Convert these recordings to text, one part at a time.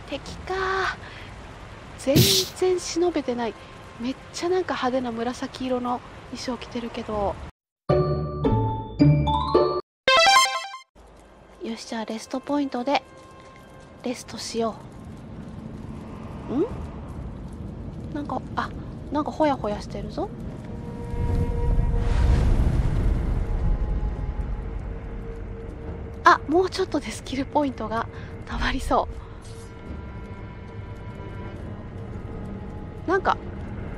敵か。全然忍べてない。めっちゃなんか派手な紫色の衣装着てるけど。よし、じゃあレストポイントでレストしよう。なんかほやほやしてるぞ。あ、もうちょっとでスキルポイントがたまりそう。なんか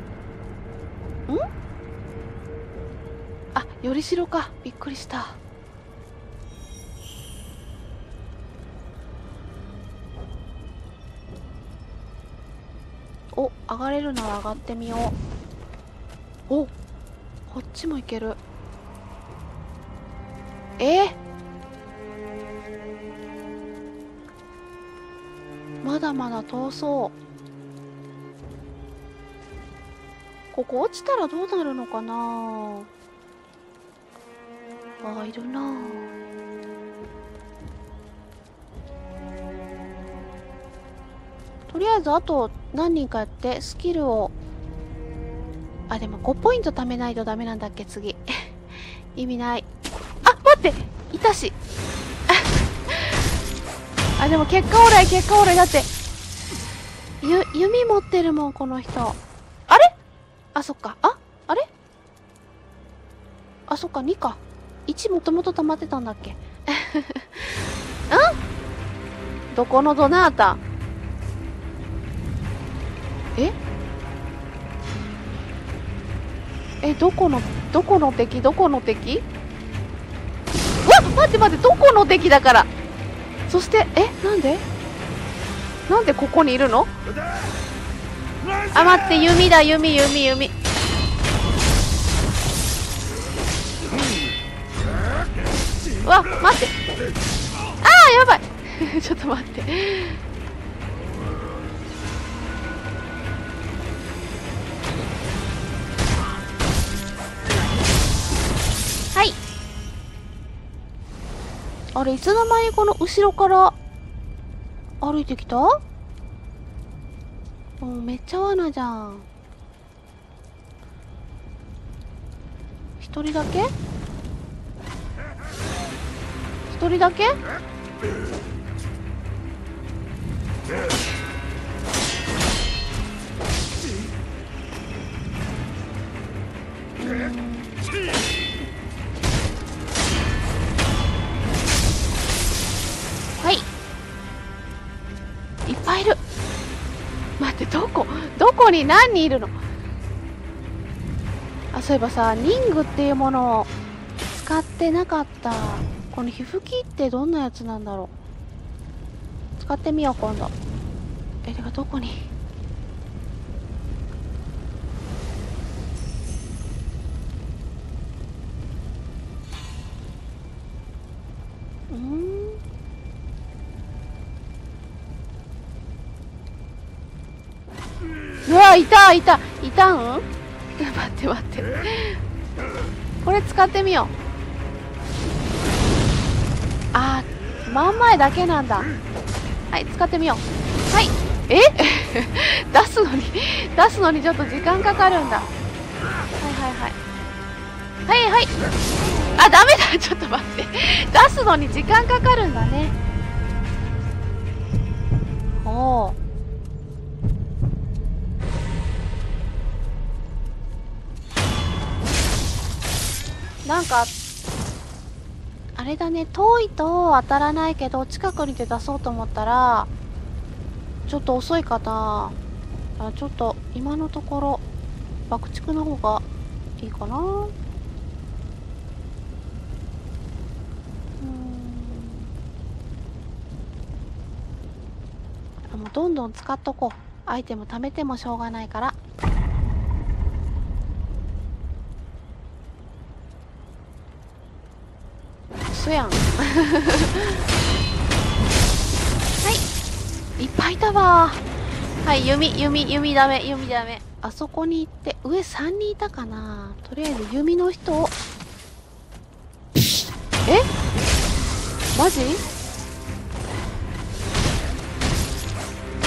あ、よりしろか。びっくりした。お、上がれるなら上がってみよう。お、こっちも行ける。まだまだ遠そう。ここ落ちたらどうなるのかな。あ、いるな。とりあえずあと何人かやってスキルを。あ、でも5ポイント貯めないとダメなんだっけ、次。意味ない。あ、待って、いたし。あ、でも結果オーライ。だって弓持ってるもん、この人。あれ、あ、そっか。あれ、あ、そっか、2か。1もともと溜まってたんだっけ。どこのドナータ。どこの敵。うわ、待って、どこの敵だから。そしてなんでここにいるの。あ、待って、弓だ。うわ、待って。あー、やばい。ちょっと待って。はい。あれ、いつの間にこの後ろから歩いてきた？もうめっちゃ罠じゃん。一人だけ？はい。いっぱいいる。待って、どこに何人いるの。あ、そういえばさ、リングっていうものを使ってなかった。この皮膚切ってどんなやつなんだろう。使ってみよう、今度。てかどこに。うわ、いたん？待って。これ使ってみよう。あー、真ん前だけなんだ。はい、使ってみよう。はい。出すのにちょっと時間かかるんだ。はい。あ、ダメだ。ちょっと待って。出すのに時間かかるんだね。おー。なんかあれだね、遠いと当たらないけど近くに出そうと思ったらちょっと遅いかな。ちょっと今のところ爆竹の方がいいかな。もうどんどん使っとこう。アイテム貯めてもしょうがないから。嘘やん。はいいっぱいいたわ。はい、弓ダメ。あそこに行って上3人いたかな。とりあえず弓の人を。マジ？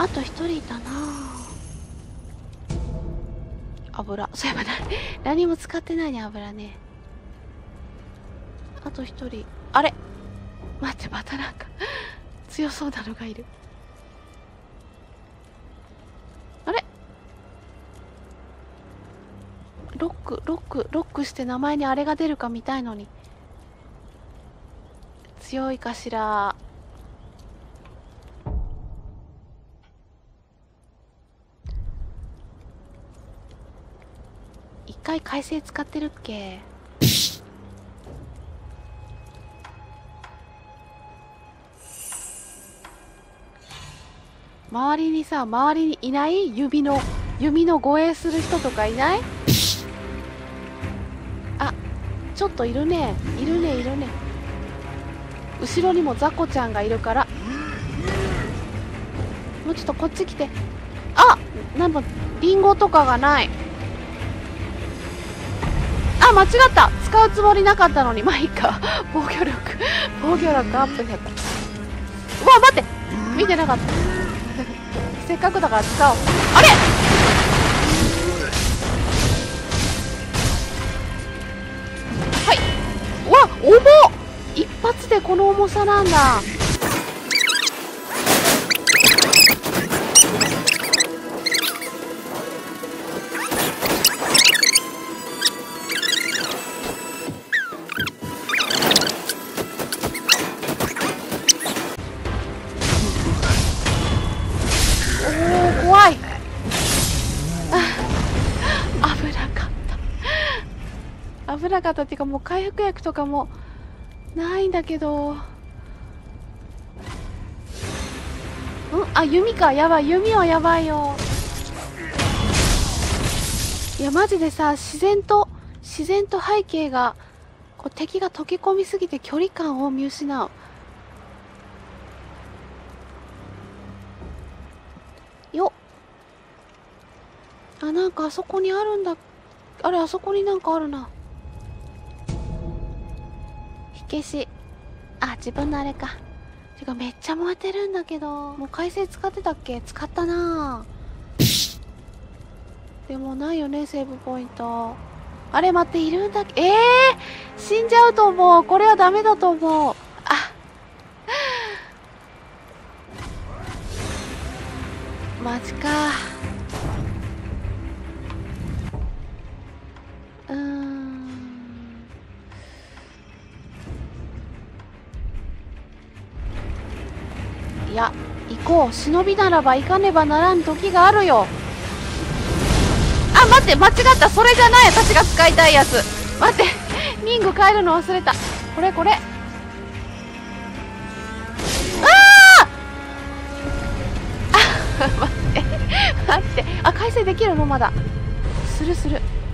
あと一人いたな。油、そういえば何も使ってないね、油ね。あと一人。あれ待って、またなんか強そうなのがいる。あれロックして名前にあれが出るか見たいのに。強いかしら。一回海星使ってるっけ。周りにいない？弓の護衛する人とかいない？あ、ちょっといるね。いるね。後ろにもザコちゃんがいるから。もうちょっとこっち来て。あ、なんかリンゴとかがない。あ、間違った。使うつもりなかったのに。まあいいか。防御力アップしちゃった。うわ、待って、見てなかった。せっかくだから使おう。あれはい。うわ、重っ。一発でこの重さなんだ。怖い。危なかったっていうか、もう回復薬とかもないんだけど。あ、弓か。やばい、弓はやばいよ。いやマジでさ、自然と背景がこう敵が溶け込みすぎて距離感を見失う。よっ。あ、なんかあそこにあるんだ。あれ、あそこになんかあるな。火消し。あ、自分のあれか。てかめっちゃ燃えてるんだけど。もう海星使ってたっけ？使ったなぁ。でもないよね、セーブポイント。あれ待って、いるんだっけ？死んじゃうと思う。これはダメだと思う。あ、マジか。いや、行こう。忍びならば行かねばならん時があるよ。あ、待って、間違った。それじゃない。私が使いたいやつ。待って、リング変えるの忘れた。これ。あ待って。あ、改正できるのまだ。する。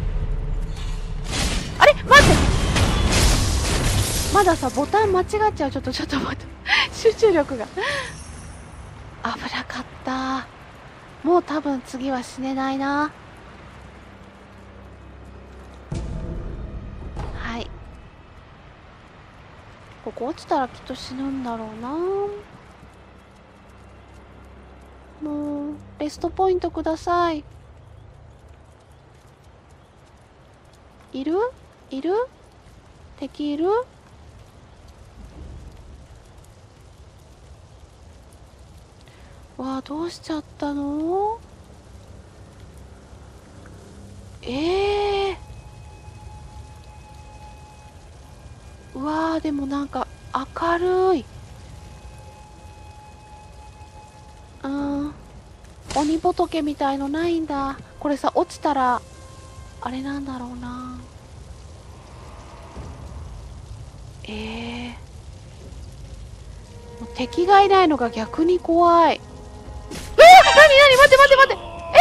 あれ待って。まださ、ボタン間違っちゃう。ちょっと待って。集中力が。危なかった。もう多分次は死ねないな。はい。ここ落ちたらきっと死ぬんだろうな。もうレストポイントください。いる敵いる？わあ、どうしちゃったの？うわあ、でもなんか明るい。鬼仏みたいのないんだ。これさ、落ちたらあれなんだろうな。もう敵がいないのが逆に怖い。何待って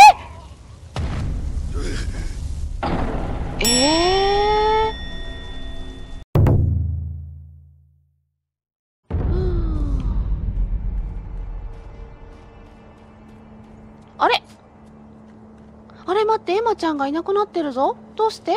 あれ待って、エマちゃんがいなくなってるぞ。どうして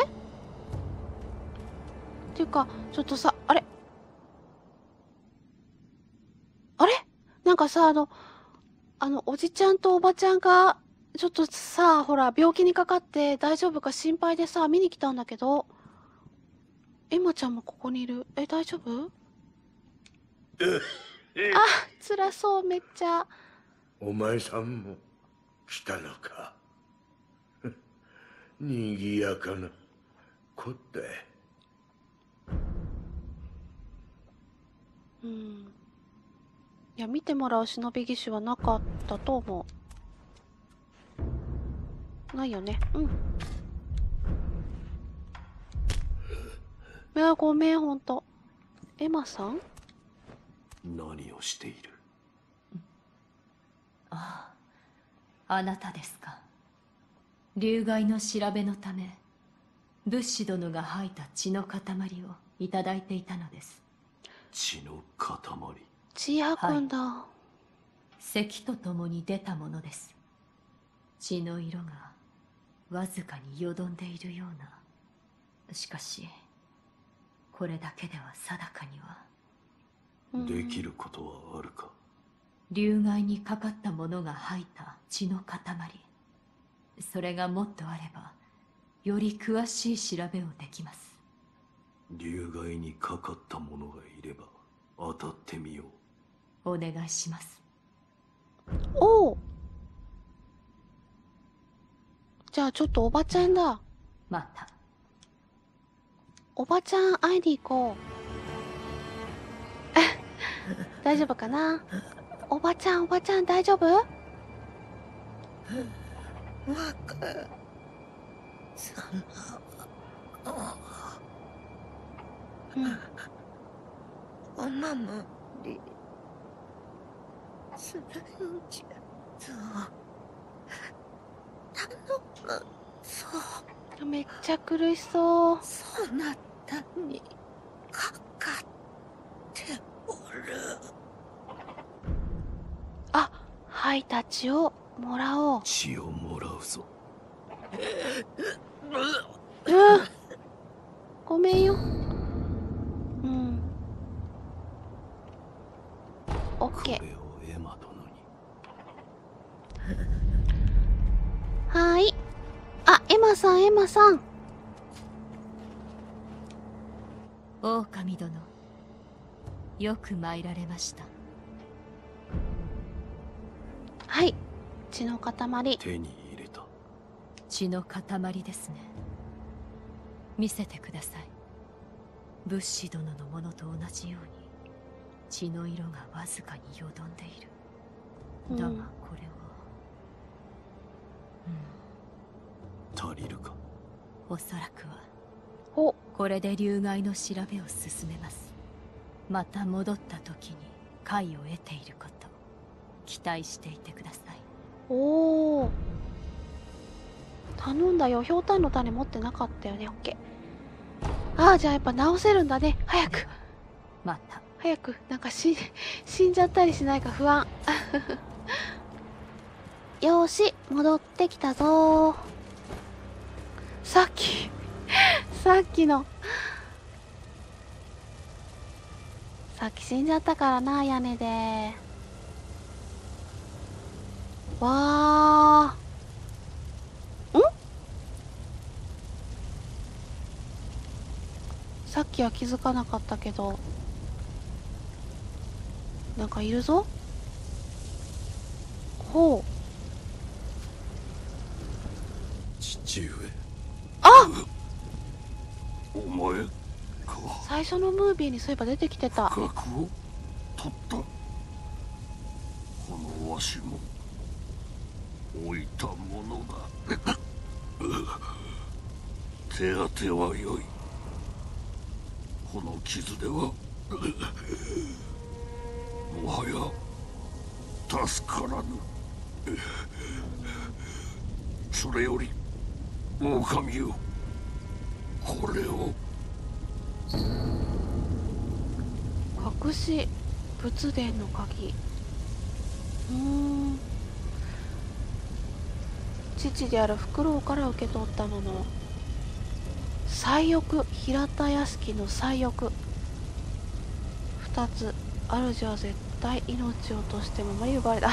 っていうか、ちょっとさ、あれなんかさ、 おじちゃんとおばちゃんが、ちょっとさ、ほら、病気にかかって大丈夫か心配でさ、見に来たんだけど。エマちゃんもここにいる。大丈夫？あ、辛そう、めっちゃ。 お前さんも来たのか。にぎやかなこったい。 いや、見てもらう忍び義手はなかったと思う。ないよね。いや、ごめん、ほんと。エマさん？ 何をしている？ ああ、あなたですか。流害の調べのため、仏師殿が吐いた血の塊をいただいていたのです。 血の塊？ 血吐くんだ。 咳とともに出たものです。血の色がわずかによどんでいるような。しかしこれだけでは定かには。 できることはあるか？ 流害にかかった者が吐いた血の塊、それがもっとあればより詳しい調べをできます。 流害にかかった者がいれば当たってみよう。お願いします。 おお。じゃあちょっとおばちゃんだ。 またおばちゃん会いに行こう。大丈夫かな。おばちゃん大丈夫？ 若様はお守りするんじゃぞ。頼むぞ。 めっちゃ苦しそう。 そなたにかかっておる。 あ、吐いた血をもらおう。 血をもらうぞ。 ごめんよ。オッケー。 これをエマ殿に。 はーい。あ、エマさん。 狼殿、よく参られました。 はい、血の塊。 手に入れた。 血の塊ですね。見せてください。仏師殿のものと同じように血の色がわずかによどんでいる。だがこれは、 足りるか？ おそらくは。 お、 これで流害の調べを進めます。また戻った時に解を得ていること期待していてください。 おお。頼んだよ。ひょうたんの種持ってなかったよね。オッケー。ああ、じゃあやっぱ直せるんだね。早く。 また。 早く。なんか死んじゃったりしないか不安。よーし、戻ってきたぞー。さっきの。さっき死んじゃったからな、屋根で。わー。さっきは気づかなかったけど、なんかいるぞ。ほう。 父上。 あ！ お前か。 最初のムービーにそういえば出てきてた。 角を取った。このわしも置いたものだ。手当てはよい。この傷ではもはや助からぬ。それより狼よ、これを。 隠し仏殿の鍵。父であるフクロウから受け取ったもの。西翼、平田屋敷の西翼。2つ。主は絶大命を落として守り奪われた、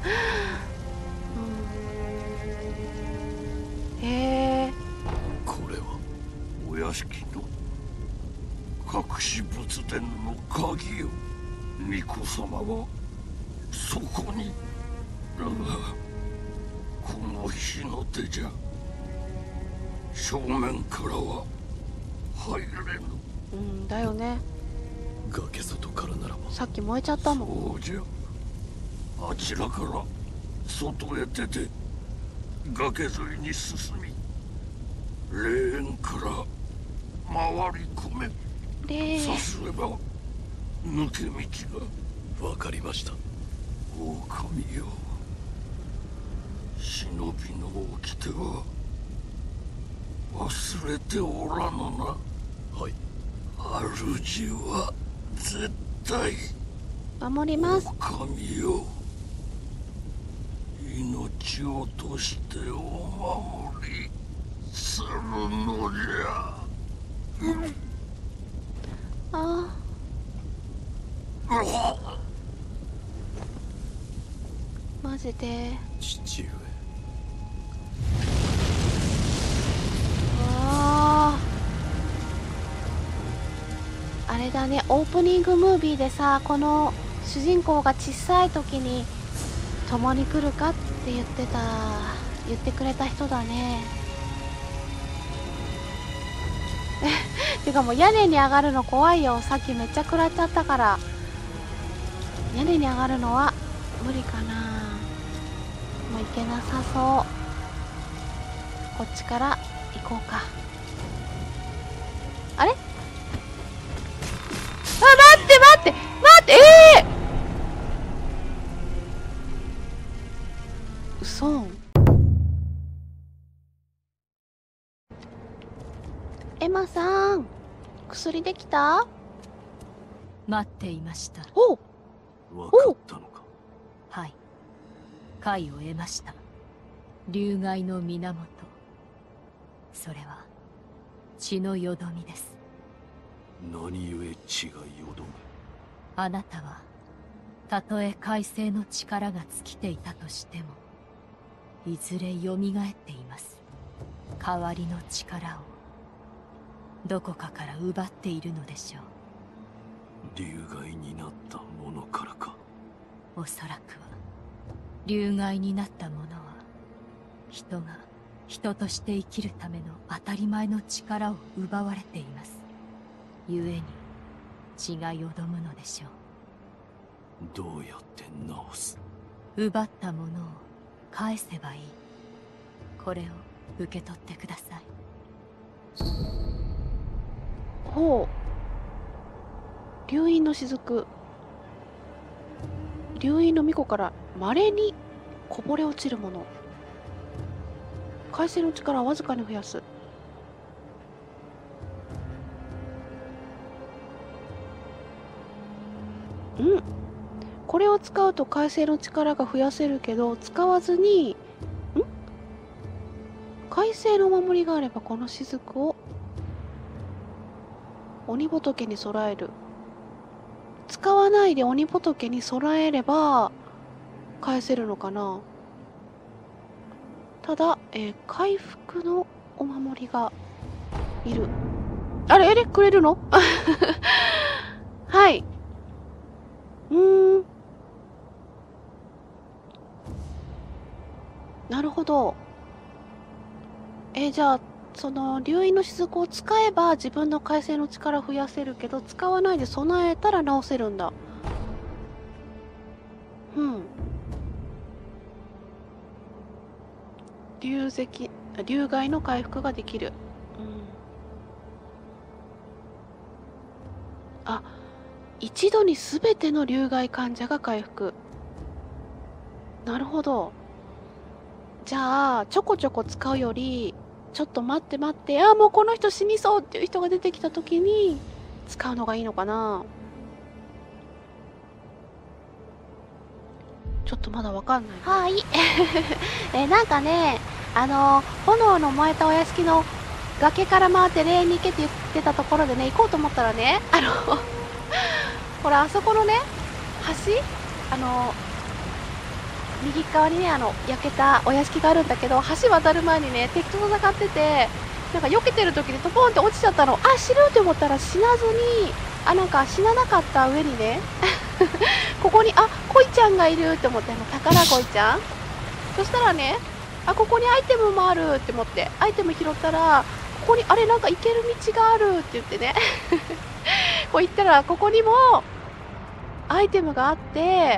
うん、へえ。 これはお屋敷の隠し仏殿の鍵よ。巫女様はそこに。だがこの火の手じゃ正面からは入れぬ。 うんだよね。 崖外からならば。 さっき燃えちゃったもん。 そうじゃ。あちらから外へ出て崖沿いに進み、霊園から回り込め。さすれば抜け道が。 わかりました。 狼よ、忍びの掟は忘れておらぬな。 はい。 主は絶対守ります。 狼よ、命を落としてお守りするのじゃ。 ああマジで。 父上。 あれだね、オープニングムービーでさ、この主人公が小さい時に共に来るかって言ってくれた人だね。てかもう屋根に上がるの怖いよ。さっきめっちゃ食らっちゃったから。屋根に上がるのは無理かな。もう行けなさそう。こっちから行こうか。あれ？あ、待ってうそん。エマさん、薬できた？ 待っていました。 おう。 わかったのか。 はい。解を得ました。流害の源。それは血のよどみです。 何故血がよどむ。 あなたはたとえ海星の力が尽きていたとしてもいずれ蘇っています。代わりの力をどこかから奪っているのでしょう。 流害になったものからか。 おそらくは流害になった者は人が人として生きるための当たり前の力を奪われています。故に血がよどむのでしょう。 どうやって直す。 奪ったものを返せばいい。これを受け取ってください。 ほう。流飲の雫。流飲の巫女から稀にこぼれ落ちるもの。海星の力をわずかに増やす。うん。これを使うと海星の力が増やせるけど、使わずに海星のお守りがあればこの雫を鬼仏に備える。使わないで鬼仏に備えれば返せるのかな。ただ、回復のお守りがいる。あれくれるのはい。なるほど。じゃあその流飲の雫を使えば自分の海星の力増やせるけど、使わないで備えたら直せるんだ。流害の回復ができる。あ、一度に全ての流害患者が回復。なるほど。じゃあちょこちょこ使うより、ちょっと待って、あ、もうこの人死にそうっていう人が出てきた時に使うのがいいのかな。ちょっとまだわかんない。はいなんかね、炎の燃えたお屋敷の崖から回って霊園に行けって言ってたところでね、行こうと思ったらね、ほらあそこのね、橋右側にね、焼けたお屋敷があるんだけど、橋渡る前にね、敵と戦ってて、なんか避けてる時にトポンって落ちちゃったの。あ、死ぬって思ったら死なずに、なんか死ななかった上にね、ここに、恋ちゃんがいるって思って、宝恋ちゃん。そしたらね、ここにアイテムもあるって思って、アイテム拾ったら、ここに、なんか行ける道があるって言ってね、こう行ったら、ここにも、アイテムがあって、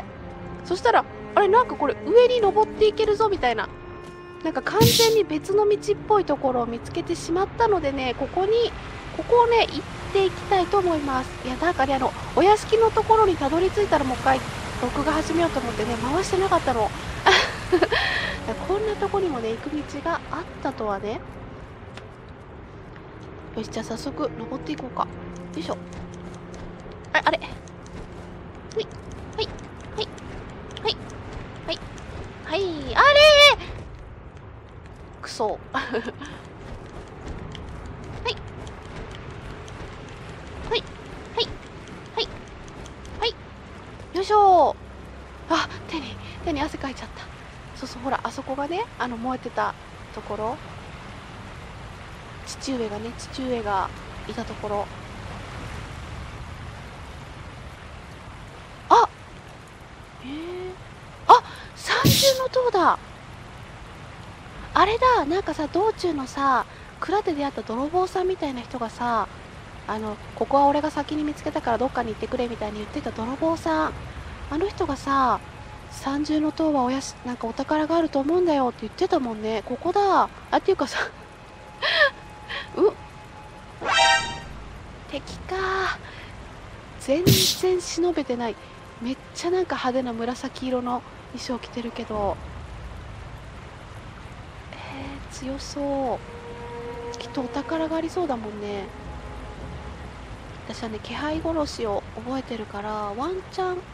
そしたら、なんかこれ上に登っていけるぞみたいな。なんか完全に別の道っぽいところを見つけてしまったのでね、ここをね、行っていきたいと思います。いや、なんかね、お屋敷のところにたどり着いたらもう一回、録画始めようと思ってね、回してなかったの。こんなとこにもね、行く道があったとはね。よし、じゃあ早速、登っていこうか。よいしょ。あれ。はい、はい、はい、はい、はい、はい、あれくそ。はい、はい、はい、はい、はい、よいしょ。手に汗かいちゃった。そうそう、ほら、あそこがね、燃えてたところ。父上がいたところ。三重の塔だ。あれだ、なんかさ、道中のさ、蔵で出会った泥棒さんみたいな人がさ、ここは俺が先に見つけたからどっかに行ってくれみたいに言ってた泥棒さん。あの人がさ、三重の塔はなんかお宝があると思うんだよって言ってたもんね。ここだ。っていうかさ、敵か。全然忍べてない。めっちゃなんか派手な紫色の衣装着てるけど、強そう。きっとお宝がありそうだもんね。私はね、気配殺しを覚えてるから、ワンチャン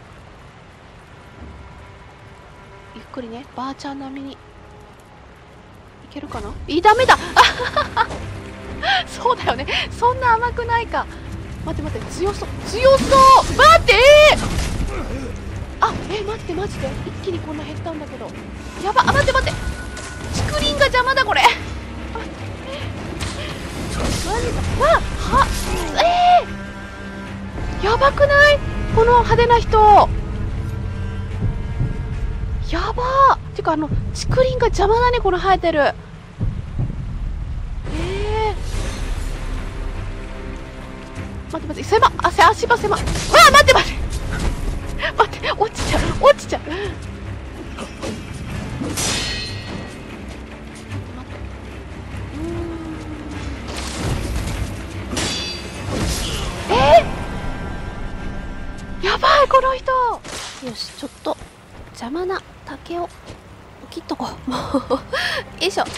ゆっくりね、ばあちゃん並みにいけるかな。ダメだ。そうだよね、そんな甘くないか。待って、強そう。待って、待って、マジで一気にこんな減ったんだけど、やば。待って、竹林が邪魔だこれ。やばくない？この派手な人。やばー。てか竹林が邪魔だね、この生えてる。待って、足場狭。待って、落ちちゃう。やばい、この人。よし、ちょっと邪魔な竹を切っとこう。もうよいしょ。はい、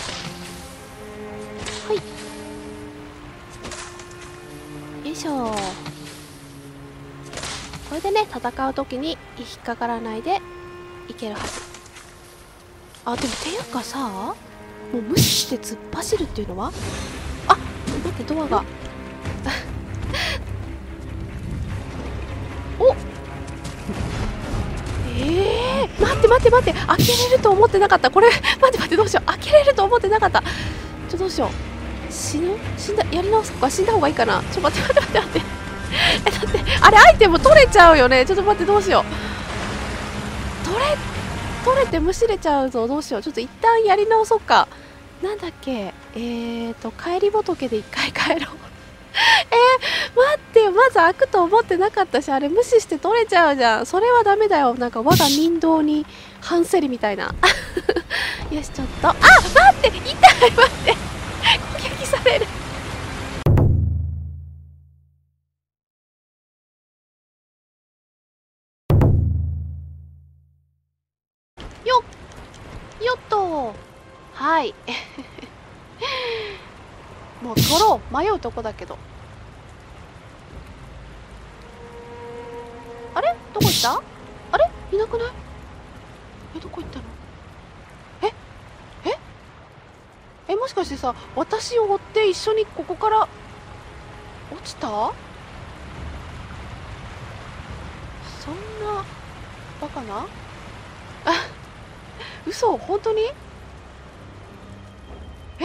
よいしょ。これでね、戦う時に引っかからないでいけるはず。でもていうかさ、もう無視して突っ走るっていうのは、待って、ドアがお、待って、開けれると思ってなかった。これ待って、どうしよう。開けれると思ってなかった。どうしよう。死んだ、やり直すか。死んだ方がいいかな。待って。だってあれアイテム取れちゃうよね。ちょっと待って、どうしよう。取れてむしれちゃうぞ。どうしよう。ちょっと一旦やり直そうか。なんだっけ、帰り仏で一回帰ろう。待って、まず開くと思ってなかったし、あれ無視して取れちゃうじゃん。それはダメだよ。なんか我が民道に反せりみたいな。よし、ちょっと。待って、痛い、待って。攻撃される。よっと。はい。もう取ろう。迷うとこだけど。あれ、どこ行った？あれ、いなくない？どこ行ったの？もしかしてさ、私を追って一緒にここから落ちた？そんなバカな。あ、嘘、本当に？え、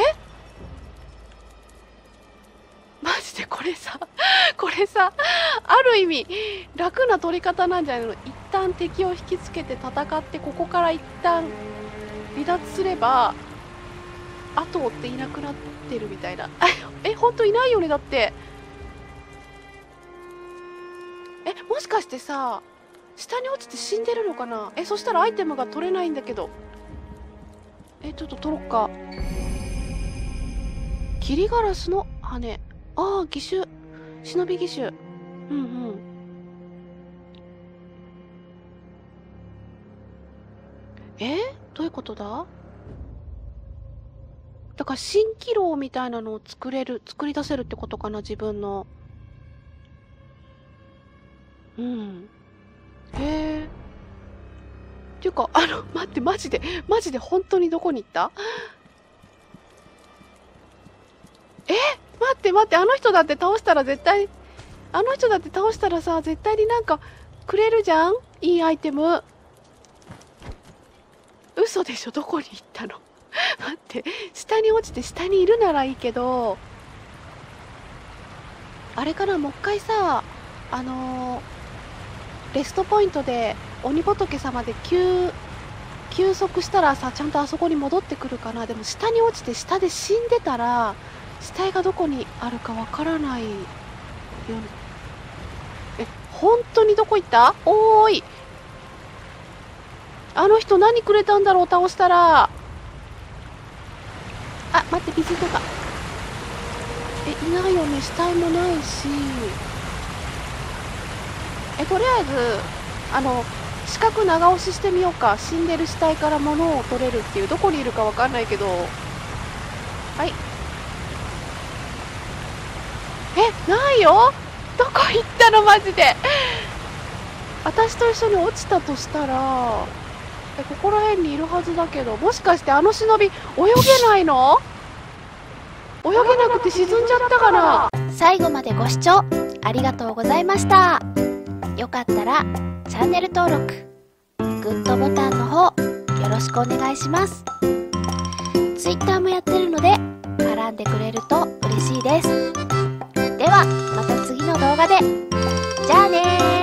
マジでこれさ、これさ、ある意味楽な取り方なんじゃないの？一旦敵を引きつけて戦って、ここから一旦離脱すれば後追っていなくなってるみたいな。え、ほんといないよね。だってもしかしてさ、下に落ちて死んでるのかな。そしたらアイテムが取れないんだけど。ちょっと取ろっか。キリガラスの羽。ああ、義手。忍び義手。うんうん。どういうことだ？だから蜃気楼みたいなのを作り出せるってことかな、自分の。うん。へえ。っていうか、待って、マジで本当にどこに行った？待って、あの人だって倒したら絶対、さ、絶対になんかくれるじゃん？いいアイテム。嘘でしょ？どこに行ったの？待って、下に落ちて下にいるならいいけど、あれかな、もう一回さ、レストポイントで鬼仏様で休息したらさ、ちゃんとあそこに戻ってくるかな。でも下に落ちて下で死んでたら、死体がどこにあるかわからないよね。本当にどこ行った？おーい、あの人何くれたんだろう、倒したら。あ、待って、水とか。いないよね、死体もないし。とりあえず、四角長押ししてみようか。死んでる死体から物を取れるっていう。どこにいるかわかんないけど。はい。ないよ。どこ行ったのマジで。私と一緒に落ちたとしたら、ここら辺にいるはずだけど、もしかしてあの忍び泳げないの？泳げなくて沈んじゃったかな。最後までご視聴ありがとうございました。よかったらチャンネル登録、グッドボタンの方よろしくお願いします。Twitter もやってるので絡んでくれると嬉しいです。ではまた次の動画で。じゃあねー。